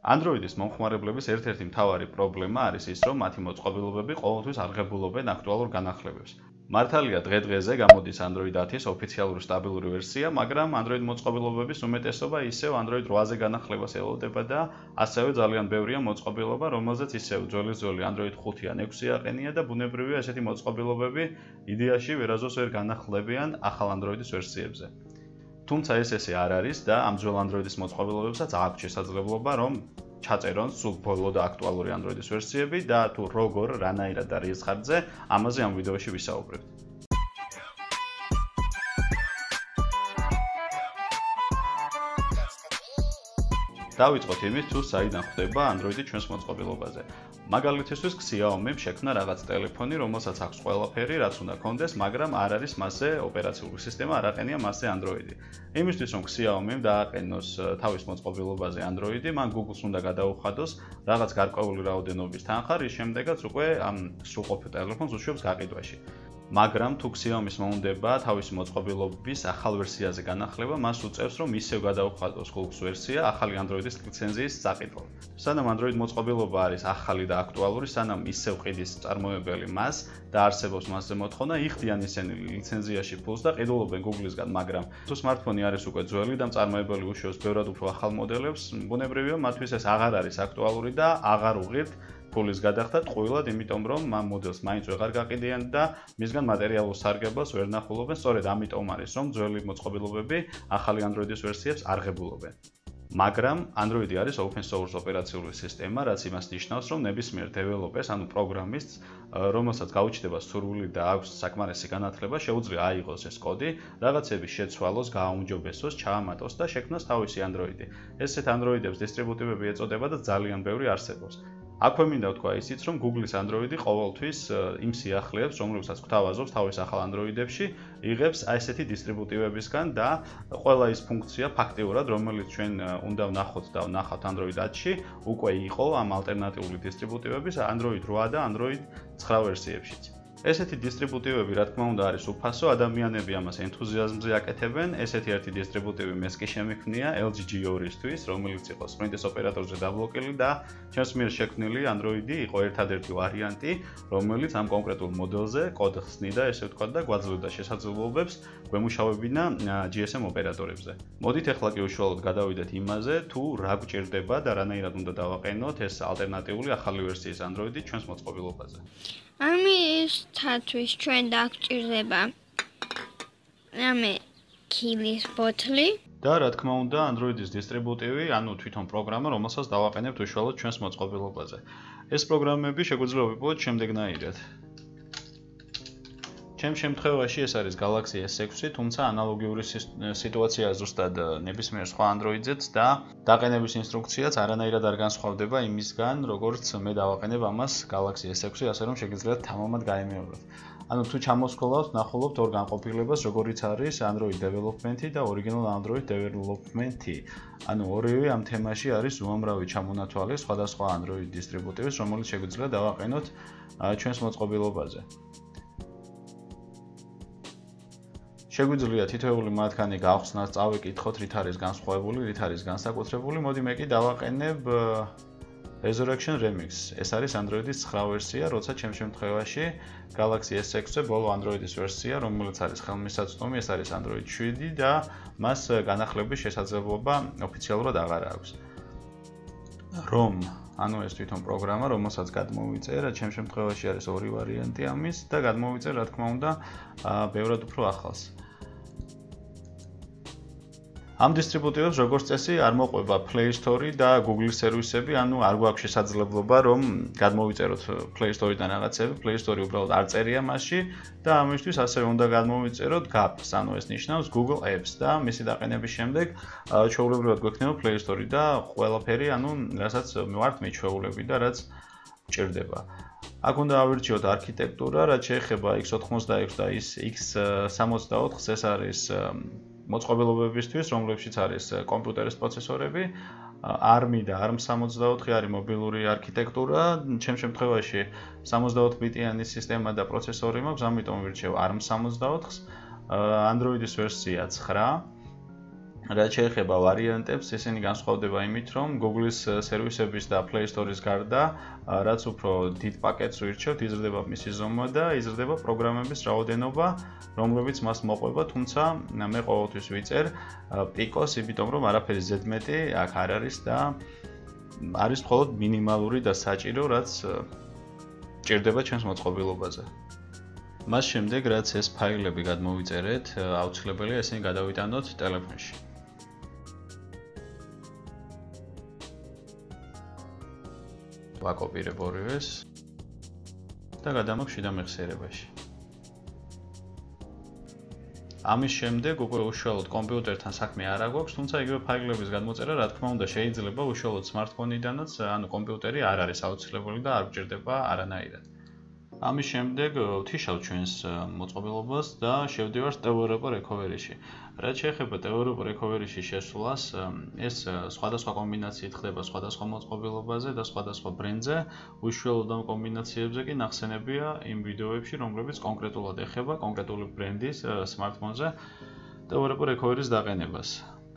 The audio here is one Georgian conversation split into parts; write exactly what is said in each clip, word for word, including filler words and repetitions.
Android-ის მომხმარებლების ერთ-ერთი მთავარი პრობლემა არის ის, რომ მათი მოწყობილობები ყოველთვის არ ღებულობენ აქტუალურ განახლებებს. მართალია დღე-დღეზე გამოდის Android ათის ოფიციალური სტაბილური ვერსია, მაგრამ Android მოწყობილობების უმეტესობა ისევ Android ოთხზე განახლებას ელოდება და ასევე ძალიან ბევრია მოწყობილობა, რომელზეც ისევ ძველი-ძველი Android ხუთი ან ექვსი აყენია და ბუნებრივია ესეთი მოწყობილობები იდეაში ვერასდროს ვერ განახლებიან ახალ Android-ის ვერსიებზე. Თუმცა ეს ესე არ არის და ამ ძველ Android-ის მოწყობილობებსაც აქვს შესაძლებლობა, რომ ჩაწერონ სულ ბოლო და აქტუალური Android-ის ვერსიები და თუ როგორ, რანაირად და რის ხარჯზე, ამაზე ამ ვიდეოში ვისაუბრებთ. დავიწყოთ იმით, თუ საიდან ხვდება Android-ი ჩვენს მოწყობილობაზე. მაგალითისთვის Xiaomi-მ შექმნა რაღაც ტელეფონი, რომელსაც აქვს ყველაფერი, რაც უნდა კონდეს, მაგრამ არ არის მასზე ოპერაციული სისტემა, არ აყენია მასზე Android-ი. იმისთვის, რომ Xiaomi-მ დააყენოს თავის მოწყობილობაზე Android-ი, მან Google-ს უნდა გადაუხადოს რაღაც გარკვეული რაოდენობის თანხა, რის შემდეგაც უკვე ამ სრულყოფილ ტელეფონს უშვებს გაყიდვაში. მაგრამ თუ Xiaomi-ს მოუნდება თავისი მოწყობილობის ახალ ვერსიაზე განახლება, მას უწევს, რომ ისევ გადაუხადოს Google-ს ვერსია ახალი Android-ის ლიცენზიის საყიდვად. სანამ Android მოწყობილობა არის ახალი და აქტუალური, სანამ ისევ ყიდის მწარმოებელი მას და არსებობს მასზე მოთხოვნა, იხდიან ისინი ლიცენზიაში ფულს და ყიდულობენ Google-ისგან, მაგრამ თუ smartphone-ი არის უკვე ძველი და მწარმოებელი უშვებს ბევრად უფრო ახალ მოდელებს, ბუნებრივია მათთვის ეს აღარ არის აქტუალური და აღარ უღირთ ფულის გადახდა ტყუილად, იმიტომ რომ ამ მოდელს მაინც ვეღარ გაყიდიან და მისგან მატერიალურ სარგებლობას ვერ ნახულობენ, სწორედ ამიტომ არის, რომ ძველი მოწყობილობები ახალი Android-ის ვერსიებს არ ღებულობენ. მაგრამ Android-ი არის open source ოპერაციული სისტემა, რაც იმას ნიშნავს, რომ ნებისმიერ დეველოპერს, ანუ პროგრამისტს, რომელსაც გაუჩნდება სურვილი და აქვს საკმარისი განათლება, შეუძლია აიღოს ეს კოდი, რაღაცები შეცვალოს, გააუმჯობესოს, ჩაამატოს და შექმნას თავისი Android-ი. ესეთ Android-ებს დისტრიბუტივები ეწოდება და ძალიან ბევრი არსებობს. აქვე მინდა ვთქვა ისიც, რომ Google-ის Android-ი ყოველთვის იმ სიახლეებს, რომლებსაც გვთავაზობს თავის ახალ Android-ებში, იღებს ესეთი დისტრიბუტივებისგან და ყველა ის ფუნქცია ფაქტიურად, რომელიც ჩვენ უნდა ვნახოთ და ვნახავთ Android ათში, უკვე იყო ამ ალტერნატიული დისტრიბუტივების Android რვა და Android ცხრა ვერსიებშიც. ესეთი დისტრიბუტივები, რა თქმა უნდა, არის უფასო, ადამიანები ამას ენთუზიაზმზე აკეთებენ. ესეთი ერთი დისტრიბუტივი მეც კი შემიქმნია L G G ორი-ისთვის, რომელიც იყო Sprint-ის ოპერატორზე დაბლოკილი და ჩემს მიერ შექმნილი Android-ი იყო ერთადერთი ვარიანტი, რომელიც ამ კონკრეტულ მოდელზე კოდ ხსნიდა, ესე ვთქვათ, და გვაძლევდა შესაძლებლობებს გვემუშავებინა G S M ოპერატორებზე. მოდით ახლა კი უშუალოდ გადავიდეთ იმაზე, თუ რა გვჭირდება და რანაირად უნდა დავაყენოთ ეს ალტერნატიული ახალი ვერსიის Android-ი ჩვენს მოწყობილობაზე. ამისათვის ჩვენ დაგჭირდება რამე ქილის ბოთლი და რა თქმა უნდა Android-ის დისტრიბუტივი, ანუ თვითონ პროგრამა, რომელსაც დავაყენებთ უშუალოდ ჩვენს მოწყობილობაზე. ეს პროგრამები შეგვიძლია ვიპოვოთ შემდეგნაირად. ჩემს შემთხვევაში ეს არის Galaxy S ექვსი, თუმცა ანალოგიური სიტუაციაა ზუსტად ნებისმიერ სხვა Android-ზეც და დაყენების ინსტრუქციაც არანაირად არ განსხვავდება იმისგან, როგორც მე დავაყენებ ამას Galaxy S ექვსი, ასე რომ შეგიძლიათ თამამად გაემეოროთ. ანუ თუ ჩამოსკოლავთ, ნახულობთ ორ განყოფილებას, როგორიც არის Android Development-ი და Original Android Development-ი. ანუ ორივე ამ თემაში არის უამრავი ჩამონათვალი სხვადასხვა Android დისტრიბუტივის, რომელიც შეგვიძლია დავაყენოთ ჩვენს მოწყობილობაზე. შეგვიძლია თითოეული მათგანი გავხსნათ, წავიკითხოთ, რით არის განსხვავებული, რით არის განსაკუთრებული. მოდი მე კი დავაყენებ Resurrection Remix. ეს არის Android-ის ცხრა ვერსია, როცა ჩემს შემთხვევაში Galaxy S ექვსზე ბოლო Android-ის ვერსია, რომელიც არის ხელმისაწვდომი, ეს არის Android შვიდი და მას განახლების შესაძლებლობა ოფიციალურად აღარ აქვს. ROM, ანუ ეს თვითონ პროგრამა, რომელსაც გადმოვიწერა, ჩემს შემთხვევაში არის ორი ვარიანტი ამის და გადმოვიწერა, რა თქმა უნდა, ბევრად უფრო ახალს. ამ დისტრიბუტივებს როგორც წესი არ მოყვება Play Store და Google სერვისები, ანუ არ გვაქვს შესაძლებლობა რომ გადმოვიწეროთ Play Store-დან რაღაცები, Play Store უბრალოდ არ წერია მასში და ამისთვის ასევე უნდა გადმოვიწეროთ G A P-ს, ანუ ეს ნიშნავს Google Apps და მისი დაყენების შემდეგ ჩვეულებრივად გვექნება Play Store და ყველაფერი, ანუ რასაც ვართ მიჩვეულები და რაც ჭირდება. აქ უნდა ავირჩიოთ არქიტექტურა, რაც შეეხება X ოცდაექვსს და X სამოცდაოთხს, ეს არის მოწყობილობებისთვის, რომლებშიც არის კომპიუტერის პროცესორები, ARM და ARM სამოცდაოთხი არის მობილური არქიტექტურა, ჩემს შემთხვევაში სამოცდაოთხ ბიტიანი სისტემა და პროცესორი მაქვს, ამიტომ ვირჩევ ARM სამოცდაოთხს, Android-ის ვერსია ცხრა. რაც შეეხება ვარიანტებს, ისინი განსხვავდება იმით, რომ Google-ის სერვისების და Play Store-ის გარდა, რაც უფრო დიდ პაკეტს ვირჩევთ, იზრდება მისი ზომა და იზრდება პროგრამების რაოდენობა, რომლებიც მას მოყვება, თუმცა მე ყოველთვის ვიწერ Picos, იმიტომ რომ არაფერი ზედმეტი აქ არ არის და არის მხოლოდ მინიმალური და საჭირო, რაც ჭირდება ჩვენს მოწყობილობაზე. მას შემდეგ, რაც ეს ფაილები გადმოვიწერეთ, აუცილებელია ესენი გადავიტანოთ ტელეფონში. ვაკოპირებ ორივეს და გადამოგვ შიდა მეხსიერებაში. ამის შემდეგ უკვე უშუალოდ კომპიუტერთან საქმე არ აქვს, თუმცა იგივე ფაილების გადმოწერა, რა თქმა უნდა, შეიძლება უშუალოდ smartphone-იდანაც, ანუ კომპიუტერი არ არის აუცილებელი და არ გჭირდება არანაირად. ამის შემდეგ ვთიშავ ჩვენს მოწყობილობას და შევდივართ Developer Recovery-ში. რაც შეეხება Developer Recovery-ში შესვლას, ეს სხვადასხვა კომბინაციით ხდება სხვადასხვა მოწყობილობაზე და სხვადასხვა ბრენდზე. უშუალოდ ამ კომბინაციებზე კი ნახსენებია იმ ვიდეოებში, რომლებიც კონკრეტულად ეხება კონკრეტული ბრენდის smartphone-ზე Developer Recovery-ის დაყენებას.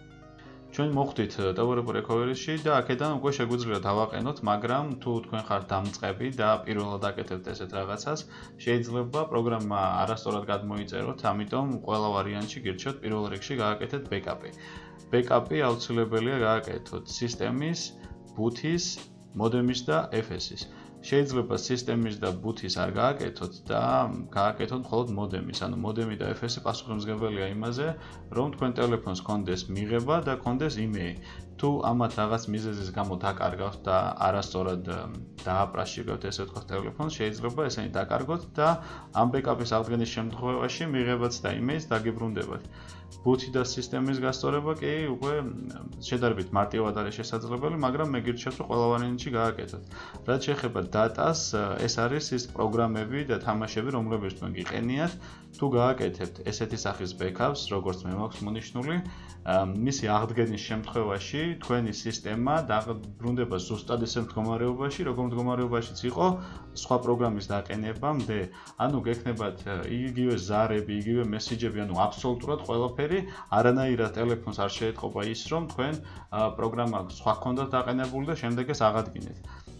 ჩვენ მოხვდით Developer Recovery-ში და აქედან უკვე შეგვიძლია დავაყენოთ, მაგრამ თუ თქვენ ხართ დამწყები და პირველად აკეთებთ ესეთ რაღაცას, შეიძლება პროგრამა არასწორად გადმოიწეროთ, ამიტომ ყველა ვარიანტში გირჩევთ პირველ რიგში გააკეთეთ backup-ი. Backup-ი აუცილებელია გააკეთოთ სისტემის, ბუთის, მოდემის და ეფ ეს-ის. შეიძლება სისტემის და ბუთის არ გააკეთოთ და გააკეთოთ მხოლოდ მოდემის, ანუ მოდემი და ეფ ეს-ი პასუხისმგებელია იმაზე, რომ თქვენ ტელეფონს კონდეს მიღება და კონდეს იმეილი. თუ ამათ რაღაც მიზეზის გამო დაკარგავთ და არასწორად დააპრაშიკებთ ესე ვთქვათ ტელეფონს, შეიძლება ესენი დაკარგოთ და ამ backup-ის აღდგენის შემთხვევაში მიღებაც და იმეილს დაგიბრუნდებათ. ბუთი და სისტემის გასწორება კი უკვე შედარებით მარტივად არის შესაძლებელი, მაგრამ მე გირჩევთ, რომ ყველა ვარიანტში გააკეთოთ. რაც შეეხება დატას, ეს არის ის პროგრამები და თამაშები, რომლებიც თქვენ გიყენიათ, თუ გააკეთებთ ესეთი სახის backups, როგორც მე მაქვს მონიშნული, მისი აღდგენის შემთხვევაში თქვენი სისტემა დაბრუნდება ზუსტად ისე მდგომარეობაში, როგორ მდგომარეობაშიც იყო სხვა პროგრამის დაყენებამდე. ანუ გექნებათ იგივე ზარები, იგივე მესიჯები, ანუ აბსოლუტურად ყველაფერი, არანაირად ტელეფონს არ შეეთყობა ის, რომ თქვენ პროგრამა სხვა ჰქონდათ დაყენებული და შემდეგ ეს აღადგინეთ.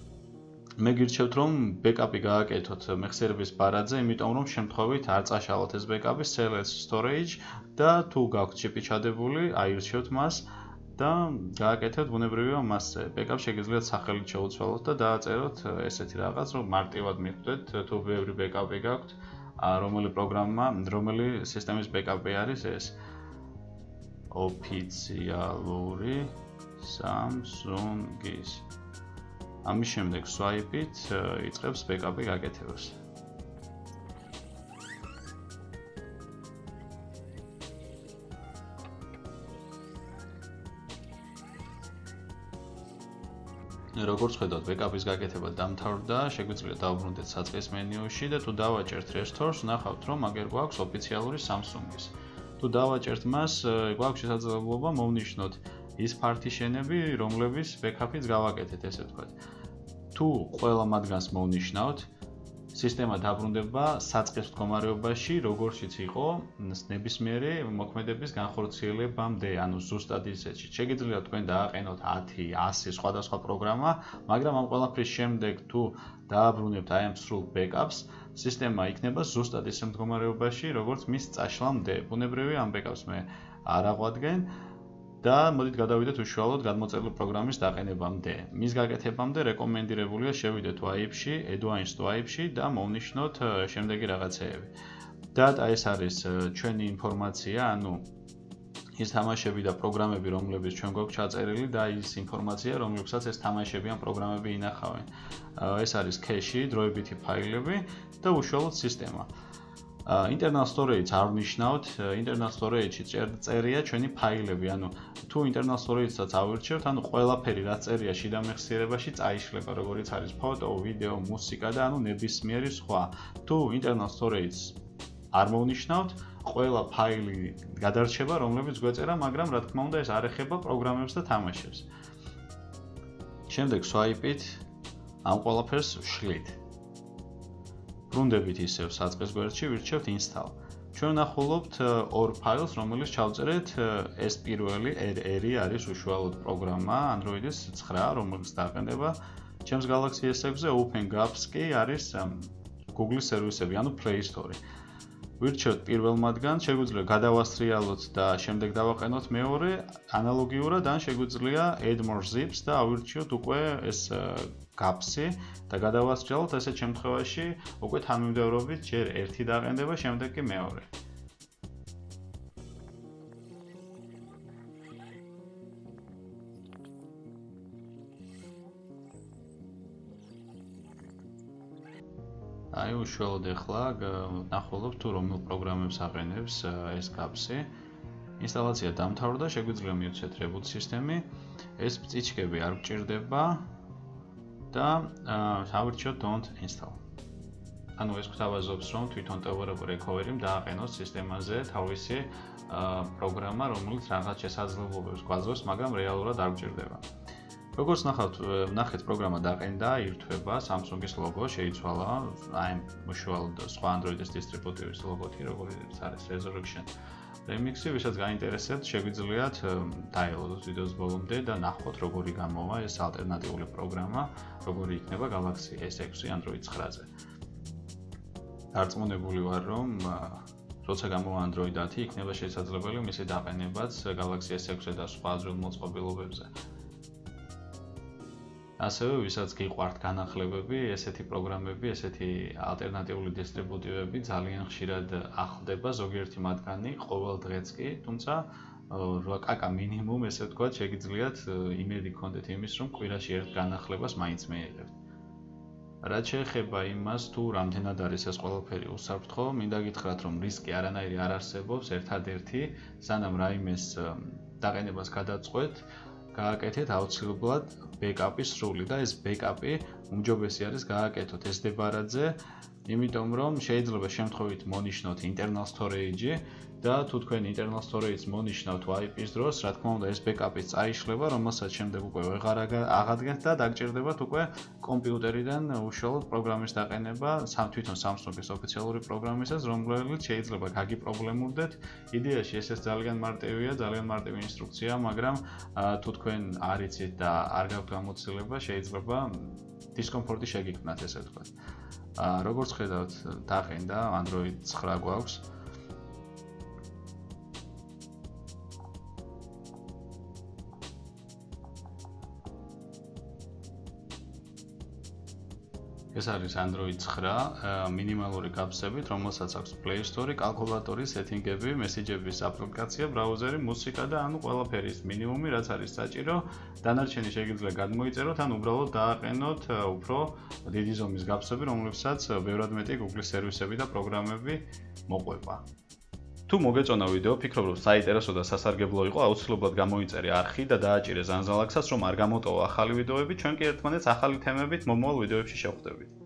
მე გირჩევთ, რომ backup-ი გააკეთოთ მეხსიერების ბარადზე, იმიტომ რომ შემთხვევით არ წაშალოთ ეს backup-ი, select storage და თუ გაქვთ ჩიპი ჩადებული, აირჩევთ მას და გააკეთეთ ბუნებრივია მასზე. backup შეგიძლიათ სახელით შეუცვალოთ და დააწეროთ ესეთი რაღაც, რომ მარტივად მიხვდეთ, თუ ბევრი backup-ი გაქვთ, რომელი პროგრამა, რომელი სისტემის backup-ი არის ეს. ოფიციალური Samsung-ის. ამის შემდეგ swipe-ით იწყებს backup-ი გაკეთებას. როგორც ხედავთ, backup-ის გაკეთება დამთავრდა, შეგვიძლია დავბრუნდეთ საწყის მენიუში და თუ დავაჭერთ restore-ს, ნახავთ, რომ აგერ გვაქვს ოფიციალური Samsung-ის. თუ დავაჭერთ მას, გვაქვს შესაძლებლობა მოვნიშნოთ ის partition-ები, რომლებიც backup-იც გავაკეთეთ, ესე ვთქვათ. თუ ყველა მათგანს მოვნიშნავთ, სისტემა დაბრუნდება საწყის მდგომარეობაში, როგორციც იყო ნებისმიერი მოქმედების განხორციელებამდე, ანუ ზუსტად ისეთში. შეგიძლიათ თქვენ დააყენოთ ათი, ასი სხვადასხვა პროგრამა, მაგრამ ამ ყველაფრის შემდეგ თუ დააბრუნებთ აი ამ სრულ backups, სისტემა იქნება ზუსტად ისე მდგომარეობაში, როგორც მის წაშლამდე. ბუნებრივია ამ backups მე არ აღვადგენ. და მოდით გადავიდეთ უშუალოდ გადმოწერილი პროგრამის დაყენებამდე. მის გაკეთებამდე რეკომენდირებულია შევიდეთ wipe-ში, advanced wipe-ში და მოვნიშნოთ შემდეგი რაღაცეები. Data ეს არის ჩვენი ინფორმაცია, ანუ ის თამაშები და პროგრამები, რომლებიც ჩვენ გვაქვს ჩაწერილი და ის ინფორმაცია, რომლებსაც ეს თამაშები ან პროგრამები ინახავენ. ეს არის cache-ი, დროებითი ფაილები და უშუალოდ სისტემა. Internal storage არ ვნიშნავთ, internal storage-ში წერია ჩვენი ფაილები, ანუ თუ internal storage-საც ავირჩევთ, ანუ ყველაფერი რაც წერია შიდა მეხსიერებაში წაიშლება, როგორიც არის ფოტო, ვიდეო, მუსიკა და ანუ ნებისმიერი სხვა. თუ internal storage-ს არ მოვნიშნავთ, ყველა ფაილი გადარჩება, რომლებიც გვეწერა, მაგრამ რა თქმა უნდა ეს არ ეხება პროგრამებს და თამაშებს. შემდეგ swipe-ით ამ ყველაფერს ვშლით. ბრუნდებით ისევ საწყის გვერდში ვირჩევთ install. ჩვენ ვნახულობთ ორ ფაილს, რომელიც ჩავწერეთ. ეს პირველი ერი არის უშუალოდ პროგრამა Android-ის ცხრა, რომელიც დაყენება ჩემს Galaxy S ექვსზე. OpenGAPS კი არის Google-ის სერვისები, ანუ Play Store. ვირჩევთ პირველ მათგანს, შეგვიძლია გადავასტრიალოთ და შემდეგ დავაყენოთ მეორე, ანალოგიურად ან შეგვიძლია add more zips და ავირჩიოთ უკვე ეს GAPS-ი და გადავასტრიალოთ. ესეთ შემთხვევაში უკვე თანმიმდევრობით ჯერ ერთი დაყენდება, შემდეგ კი მეორე. აი უშუალოდ ახლა ნახულობ თუ რომელ პროგრამებს აყენებს ეს GAPS-ი. ინსტალაცია დამთავრდა, შეგვიძლია მივცეთ reboot სისტემი. ეს წიჩქები არ გჭირდება და ავირჩიოთ don't install. ანუ ეს გვთავაზობს, რომ თვითონ developer recovery-მ დააყენოს სისტემაზე თავისი პროგრამა, რომელიც რაღაც შესაძლებლობებს გვაძლევს, მაგრამ რეალურად არ გჭირდება. როგორც ნახავთ, ნახეთ პროგრამა დაყენდა, ირთვება, Samsung-ის ლოგო შეიცვალა, აი უშუალოდ სხვა Android-ის დისტრიბუტივის ლოგოთი, როგორც არის Resolution Remix-ი, ვისაც გაინტერესებთ, შეგვიძლიათ დაელოდოთ ვიდეოს ბოლომდე და ნახოთ, როგორი გამოვა ეს ალტერნატიული პროგრამა, როგორი იქნება Galaxy S ექვსი Android ცხრაზე. დარწმუნებული ვარ, რომ როცა გამოვა Android ათი, იქნება შესაძლებელი მისი დაყენებაც Galaxy S ექვსზე და სხვა აზრიულ მოწყობილობებზე. ასევე ვისაც გიყვართ განახლებები, ესეთი პროგრამები, ესეთი ალტერნატიული დისტრიბუტივები ძალიან ხშირად ახლდება, ზოგიერთი მათგანი ყოველ დღეც კი, თუმცა კაკა მინიმუმ, ესე ვთქვათ, შეგიძლიათ იმედი გქონდეთ იმის, რომ კვირაში ერთ განახლებას მაინც მიიღებთ. რაც შეეხება იმას, თუ რამდენად არის ეს ყველაფერი უსაფრთხო, მინდა გითხრათ, რომ რისკი არანაირი არ არსებობს, ერთადერთი, სანამ რაიმეს დაყენებას გადაწყვეტ, გააკეთეთ აუცილებლად backup-ი სრული და ეს backup-ი უმჯობესი არის გააკეთოთ ეს დებარაძე, იმიტომ რომ შეიძლება შემთხვევით მონიშნოთ internal storage-ი და თუ თქვენ internal storage-ს მონიშნავთ wipe-ის დროს, რა თქმა უნდა, ეს backup-ი წაიშლება, რომელსაც შემდეგ უკვე ვეღარ აღადგენთ და დაგჭირდებათ უკვე კომპიუტერიდან უშუალოდ პროგრამის დაყენება, თვითონ Samsung-ის ოფიციალური პროგრამისას, რომელიც შეიძლება გაგიპრობლემურდეთ. იდეაში ეს ეს ძალიან მარტივია, ძალიან მარტივი ინსტრუქციაა, მაგრამ თუ თქვენ არ იცით და არ გაქვთ გამოცდილება, შეიძლება დისკომფორტი შეგიქმნათ, ესე ვთქვათ. როგორც ხედავთ, დაყენდა Android ცხრა გვაქვს. ეს არის Android ცხრა მინიმალური GAPS-ებით, რომელსაც აქვს Play Store, კალკულატორი, სეტინგები, მესიჯების აპლიკაცია, ბრაუზერი, მუსიკა და ანუ ყველაფერის მინიმუმი, რაც არის საჭირო. დანარჩენი შეგიძლია გადმოიწეროთ, ან უბრალოდ დააყენოთ უფრო დიდი ზომის GAPS-ები, რომლებსაც ბევრად მეტი Google-ის სერვისები და პროგრამები მოყვება. თუ მოგეწონა ვიდეო, ფიქრობ რომ საინტერესო და სასარგებლო იყო, აუცილებლად გამოიწერე არხი და დააჭირე ზანზალაქსას, რომ არ გამოტოვა ახალი ვიდეოები, ჩვენ კი ერთმანეთს ახალი თემებით მომავალ ვიდეოებში შევხვდებით.